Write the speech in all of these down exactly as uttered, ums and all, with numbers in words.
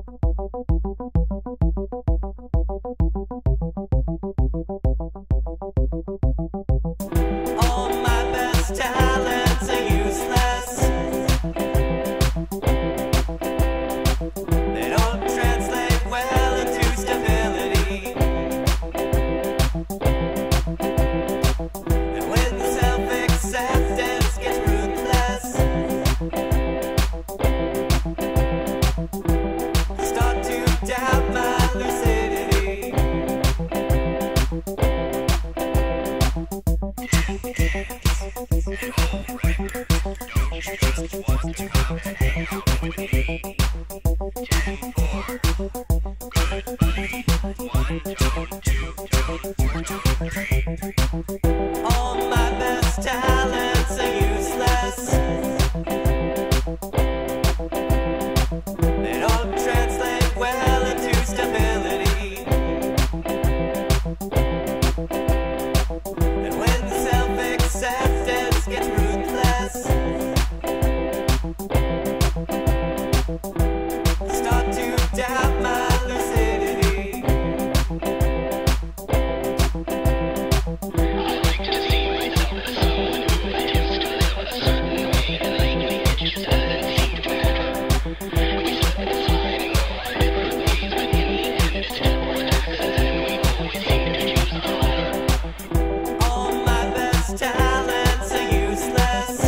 All my best talents are useless. They don't translate well into stability. And when self-acceptance gets ruthless, start to doubt my lucidity. All my best talents are useless. They don't translate well into stability. And when self-acceptance gets ruthless, start to doubt my lucidity. I like to see myself as someone who attempts to live a certain way, and lately it just doesn't seem to matter. We slip and slide and go our different ways, but in the end it's still worth taxes, and we always seem to choose the latter. All my best talents are useless.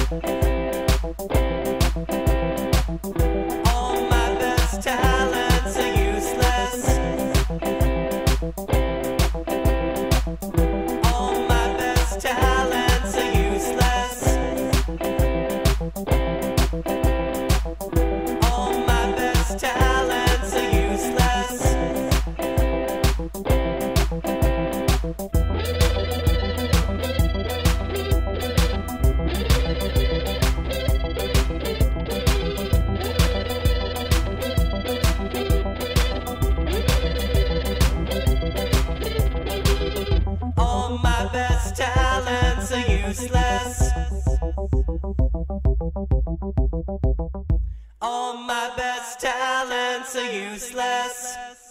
All my best talents are useless. All my best talents are useless. All my best talents are useless. All my best talents are useless. All my best talents are useless.